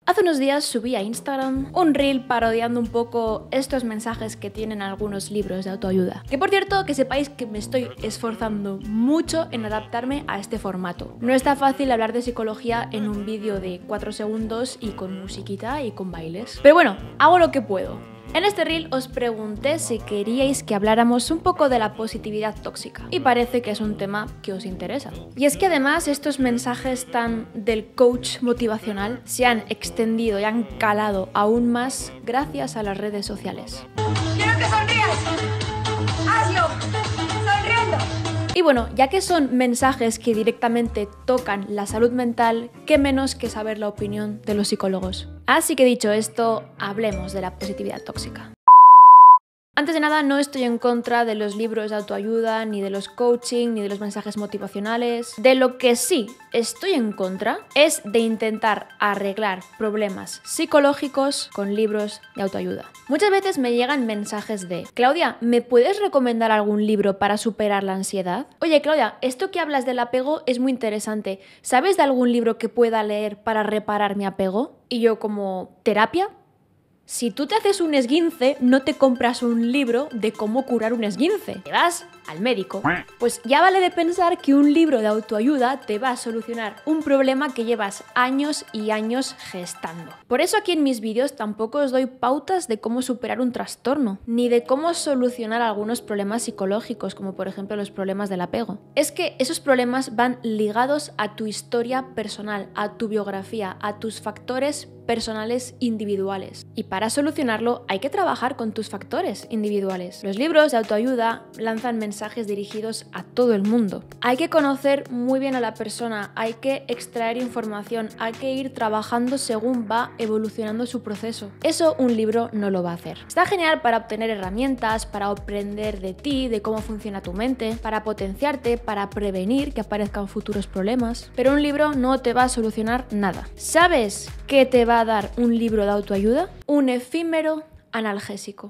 Hace unos días subí a Instagram un reel parodiando un poco estos mensajes que tienen algunos libros de autoayuda. Que por cierto, que sepáis que me estoy esforzando mucho en adaptarme a este formato. No está fácil hablar de psicología en un vídeo de 4 segundos y con musiquita y con bailes. Pero bueno, hago lo que puedo. En este reel os pregunté si queríais que habláramos un poco de la positividad tóxica y parece que es un tema que os interesa. Y es que además estos mensajes tan del coach motivacional se han extendido y han calado aún más gracias a las redes sociales. ¡Quiero que sonrías! ¡Hazlo! ¡Sonriendo! Y bueno, ya que son mensajes que directamente tocan la salud mental, qué menos que saber la opinión de los psicólogos. Así que dicho esto, hablemos de la positividad tóxica. Antes de nada, no estoy en contra de los libros de autoayuda, ni de los coaching, ni de los mensajes motivacionales. De lo que sí estoy en contra es de intentar arreglar problemas psicológicos con libros de autoayuda. Muchas veces me llegan mensajes de: Claudia, ¿me puedes recomendar algún libro para superar la ansiedad? Oye, Claudia, esto que hablas del apego es muy interesante. ¿Sabes de algún libro que pueda leer para reparar mi apego? Y yo como, ¿terapia? Si tú te haces un esguince, no te compras un libro de cómo curar un esguince. Te vas al médico. Pues ya vale de pensar que un libro de autoayuda te va a solucionar un problema que llevas años y años gestando. Por eso aquí en mis vídeos tampoco os doy pautas de cómo superar un trastorno, ni de cómo solucionar algunos problemas psicológicos, como por ejemplo los problemas del apego. Es que esos problemas van ligados a tu historia personal, a tu biografía, a tus factores personales individuales. Y para solucionarlo hay que trabajar con tus factores individuales. Los libros de autoayuda lanzan mensajes dirigidos a todo el mundo. Hay que conocer muy bien a la persona, hay que extraer información, hay que ir trabajando según va evolucionando su proceso. Eso un libro no lo va a hacer. Está genial para obtener herramientas, para aprender de ti, de cómo funciona tu mente, para potenciarte, para prevenir que aparezcan futuros problemas. Pero un libro no te va a solucionar nada. ¿Sabes qué te va a dar un libro de autoayuda? Un efímero analgésico.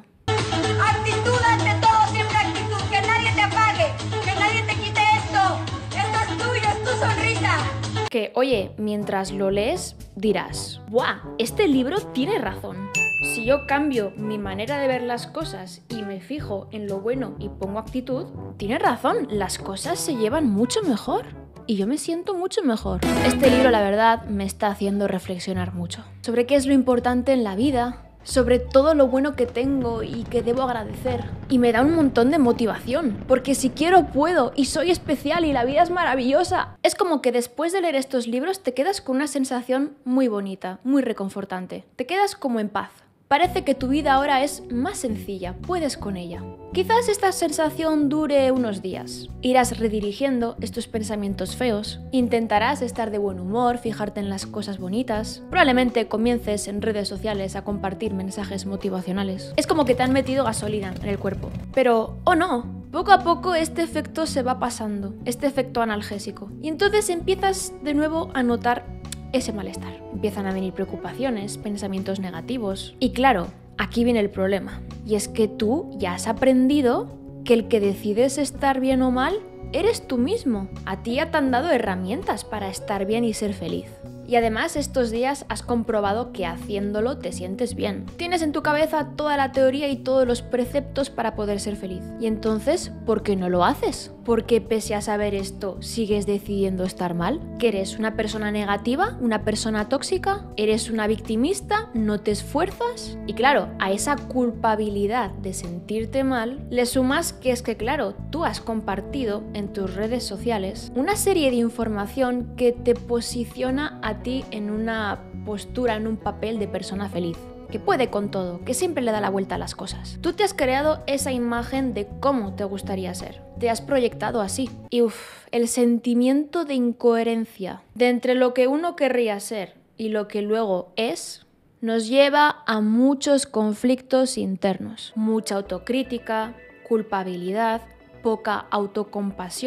Actitud ante todo, siempre actitud. Que nadie te apague, que nadie te quite esto. Esto es tuyo, es tu sonrisa. Que, oye, mientras lo lees, dirás: ¡buah! Este libro tiene razón. Si yo cambio mi manera de ver las cosas y me fijo en lo bueno y pongo actitud, tiene razón, las cosas se llevan mucho mejor. Y yo me siento mucho mejor. Este libro, la verdad, me está haciendo reflexionar mucho sobre qué es lo importante en la vida, sobre todo lo bueno que tengo y que debo agradecer. Y me da un montón de motivación, porque si quiero puedo y soy especial y la vida es maravillosa. Es como que después de leer estos libros te quedas con una sensación muy bonita, muy reconfortante. Te quedas como en paz. Parece que tu vida ahora es más sencilla, puedes con ella. Quizás esta sensación dure unos días. Irás redirigiendo estos pensamientos feos, intentarás estar de buen humor, fijarte en las cosas bonitas. Probablemente comiences en redes sociales a compartir mensajes motivacionales. Es como que te han metido gasolina en el cuerpo. Pero, ¡oh no! Poco a poco este efecto se va pasando, este efecto analgésico. Y entonces empiezas de nuevo a notar ese malestar. Empiezan a venir preocupaciones, pensamientos negativos. Y claro, aquí viene el problema. Y es que tú ya has aprendido que el que decides estar bien o mal eres tú mismo. A ti ya te han dado herramientas para estar bien y ser feliz. Y además estos días has comprobado que haciéndolo te sientes bien. Tienes en tu cabeza toda la teoría y todos los preceptos para poder ser feliz. Y entonces, ¿por qué no lo haces? Porque pese a saber esto, sigues decidiendo estar mal. ¿Que eres una persona negativa? ¿Una persona tóxica? ¿Eres una victimista? ¿No te esfuerzas? Y claro, a esa culpabilidad de sentirte mal, le sumas que es que claro, tú has compartido en tus redes sociales una serie de información que te posiciona a ti en una postura, en un papel de persona feliz, que puede con todo, que siempre le da la vuelta a las cosas. Tú te has creado esa imagen de cómo te gustaría ser. Te has proyectado así. Y el sentimiento de incoherencia de entre lo que uno querría ser y lo que luego es, nos lleva a muchos conflictos internos. Mucha autocrítica, culpabilidad, poca autocompasión.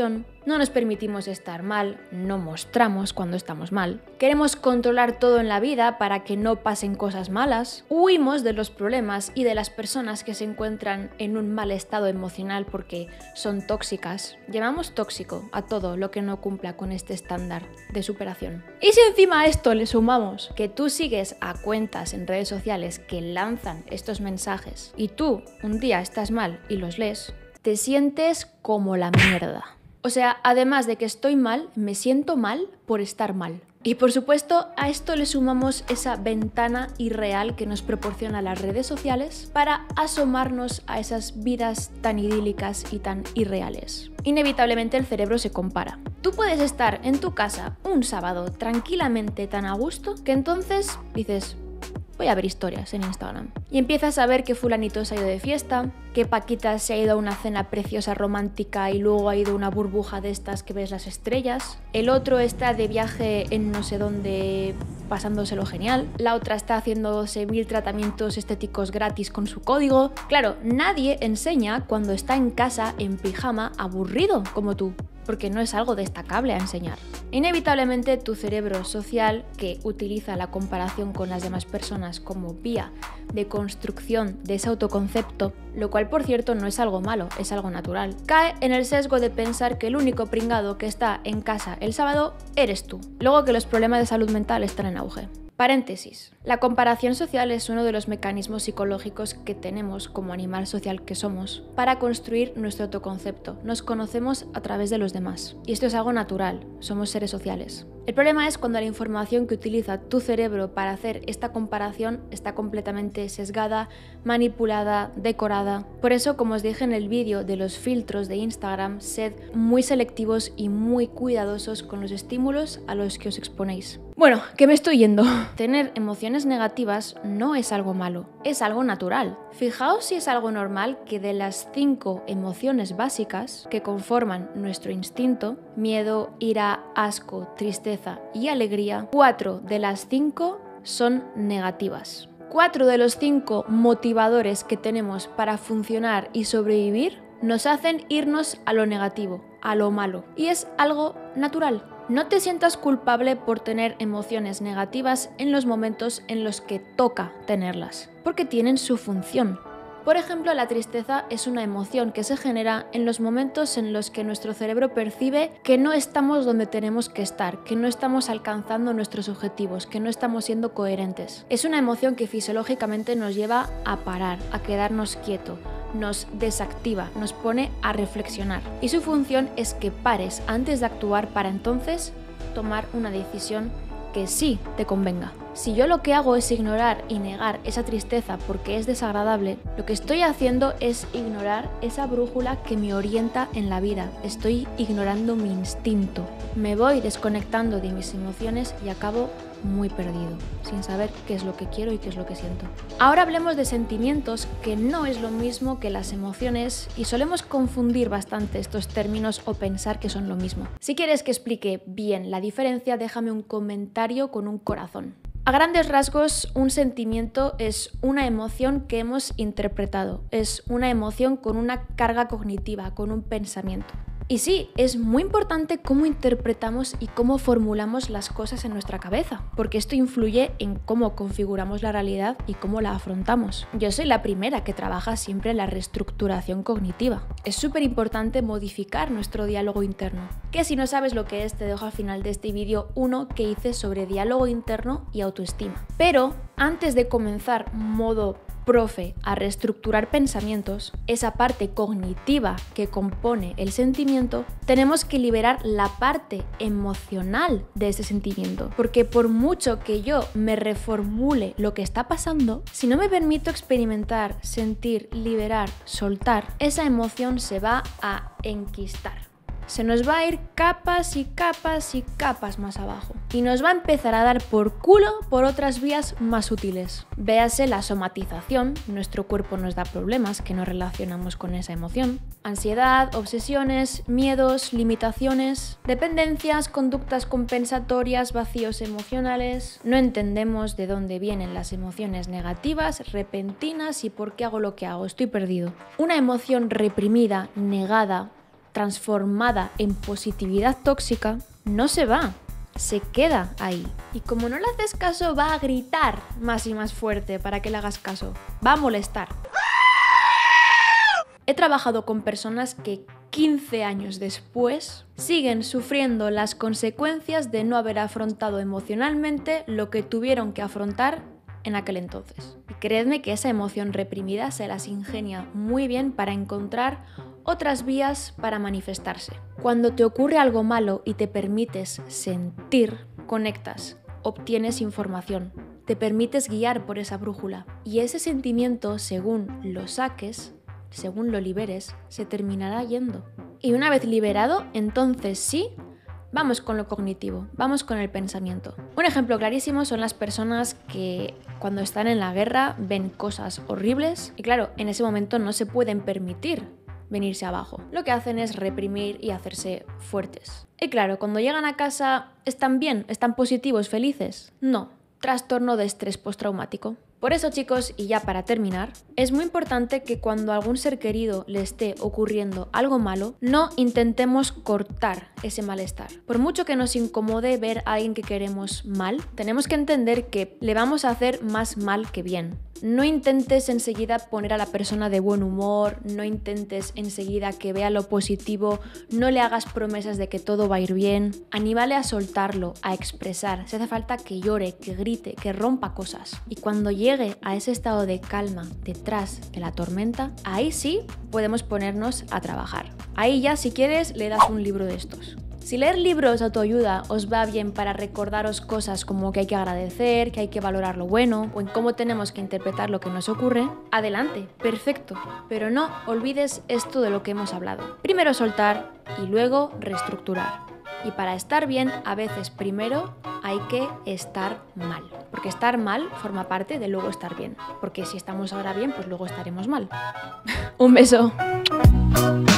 no nos permitimos estar mal, no mostramos cuando estamos mal, queremos controlar todo en la vida para que no pasen cosas malas, huimos de los problemas y de las personas que se encuentran en un mal estado emocional porque son tóxicas. Llamamos tóxico a todo lo que no cumpla con este estándar de superación. Y si encima a esto le sumamos que tú sigues a cuentas en redes sociales que lanzan estos mensajes y tú un día estás mal y los lees, te sientes como la mierda. O sea, además de que estoy mal, me siento mal por estar mal. Y por supuesto, a esto le sumamos esa ventana irreal que nos proporciona las redes sociales para asomarnos a esas vidas tan idílicas y tan irreales. Inevitablemente el cerebro se compara. Tú puedes estar en tu casa un sábado tranquilamente tan a gusto que entonces dices: voy a ver historias en Instagram. Y empiezas a ver que fulanito se ha ido de fiesta, que Paquita se ha ido a una cena preciosa romántica y luego ha ido a una burbuja de estas que ves las estrellas. El otro está de viaje en no sé dónde pasándoselo genial. La otra está haciéndose 1000 tratamientos estéticos gratis con su código. Claro, nadie enseña cuando está en casa en pijama aburrido como tú, porque no es algo destacable a enseñar. Inevitablemente tu cerebro social, que utiliza la comparación con las demás personas como vía de construcción de ese autoconcepto, lo cual por cierto no es algo malo, es algo natural, cae en el sesgo de pensar que el único pringado que está en casa el sábado eres tú. Luego que los problemas de salud mental están en auge. Paréntesis. La comparación social es uno de los mecanismos psicológicos que tenemos como animal social que somos para construir nuestro autoconcepto. Nos conocemos a través de los demás. Y esto es algo natural, somos seres sociales. El problema es cuando la información que utiliza tu cerebro para hacer esta comparación está completamente sesgada, manipulada, decorada. Por eso, como os dije en el vídeo de los filtros de Instagram, sed muy selectivos y muy cuidadosos con los estímulos a los que os exponéis. Bueno, que me estoy yendo. Tener emociones negativas no es algo malo, es algo natural. Fijaos si es algo normal que de las 5 emociones básicas que conforman nuestro instinto, miedo, ira, asco, tristeza y alegría, 4 de las 5 son negativas. 4 de los 5 motivadores que tenemos para funcionar y sobrevivir nos hacen irnos a lo negativo, a lo malo. Y es algo natural. No te sientas culpable por tener emociones negativas en los momentos en los que toca tenerlas, porque tienen su función. Por ejemplo, la tristeza es una emoción que se genera en los momentos en los que nuestro cerebro percibe que no estamos donde tenemos que estar, que no estamos alcanzando nuestros objetivos, que no estamos siendo coherentes. Es una emoción que fisiológicamente nos lleva a parar, a quedarnos quietos, nos desactiva, nos pone a reflexionar. Y su función es que pares antes de actuar para entonces tomar una decisión que sí te convenga. Si yo lo que hago es ignorar y negar esa tristeza porque es desagradable, lo que estoy haciendo es ignorar esa brújula que me orienta en la vida. Estoy ignorando mi instinto. Me voy desconectando de mis emociones y acabo muy perdido, sin saber qué es lo que quiero y qué es lo que siento. Ahora hablemos de sentimientos, que no es lo mismo que las emociones y solemos confundir bastante estos términos o pensar que son lo mismo. Si quieres que explique bien la diferencia, déjame un comentario con un corazón. A grandes rasgos, un sentimiento es una emoción que hemos interpretado, es una emoción con una carga cognitiva, con un pensamiento. Y sí, es muy importante cómo interpretamos y cómo formulamos las cosas en nuestra cabeza, porque esto influye en cómo configuramos la realidad y cómo la afrontamos. Yo soy la primera que trabaja siempre en la reestructuración cognitiva. Es súper importante modificar nuestro diálogo interno, que si no sabes lo que es, te dejo al final de este vídeo uno que hice sobre diálogo interno y autoestima. Pero antes de comenzar modo profe a reestructurar pensamientos, esa parte cognitiva que compone el sentimiento, tenemos que liberar la parte emocional de ese sentimiento, porque por mucho que yo me reformule lo que está pasando, si no me permito experimentar, sentir, liberar, soltar, esa emoción se va a enquistar. Se nos va a ir capas y capas y capas más abajo. Y nos va a empezar a dar por culo por otras vías más sutiles. Véase la somatización, nuestro cuerpo nos da problemas que nos relacionamos con esa emoción. Ansiedad, obsesiones, miedos, limitaciones, dependencias, conductas compensatorias, vacíos emocionales. No entendemos de dónde vienen las emociones negativas, repentinas y por qué hago lo que hago. Estoy perdido. Una emoción reprimida, negada, transformada en positividad tóxica, no se va, se queda ahí. Y como no le haces caso, va a gritar más y más fuerte para que le hagas caso. Va a molestar. He trabajado con personas que 15 años después siguen sufriendo las consecuencias de no haber afrontado emocionalmente lo que tuvieron que afrontar en aquel entonces. Y creedme que esa emoción reprimida se las ingenia muy bien para encontrar otras vías para manifestarse. Cuando te ocurre algo malo y te permites sentir, conectas, obtienes información, te permites guiar por esa brújula. Y ese sentimiento, según lo saques, según lo liberes, se terminará yendo. Y una vez liberado, entonces sí, vamos con lo cognitivo, vamos con el pensamiento. Un ejemplo clarísimo son las personas que cuando están en la guerra ven cosas horribles y claro, en ese momento no se pueden permitir venirse abajo. Lo que hacen es reprimir y hacerse fuertes. Y claro, cuando llegan a casa, ¿están bien? ¿Están positivos, felices? No, trastorno de estrés postraumático. Por eso, chicos, y ya para terminar, es muy importante que cuando a algún ser querido le esté ocurriendo algo malo, no intentemos cortar ese malestar. Por mucho que nos incomode ver a alguien que queremos mal, tenemos que entender que le vamos a hacer más mal que bien. No intentes enseguida poner a la persona de buen humor, no intentes enseguida que vea lo positivo, no le hagas promesas de que todo va a ir bien. Anímale a soltarlo, a expresar. Si hace falta que llore, que grite, que rompa cosas. Y cuando llegue a ese estado de calma detrás de la tormenta, ahí sí podemos ponernos a trabajar. Ahí ya, si quieres, le das un libro de estos. Si leer libros de autoayuda os va bien para recordaros cosas como que hay que agradecer, que hay que valorar lo bueno o en cómo tenemos que interpretar lo que nos ocurre, adelante, perfecto. Pero no olvides esto de lo que hemos hablado. Primero soltar y luego reestructurar. Y para estar bien, a veces primero hay que estar mal. Porque estar mal forma parte de luego estar bien. Porque si estamos ahora bien, pues luego estaremos mal. Un beso.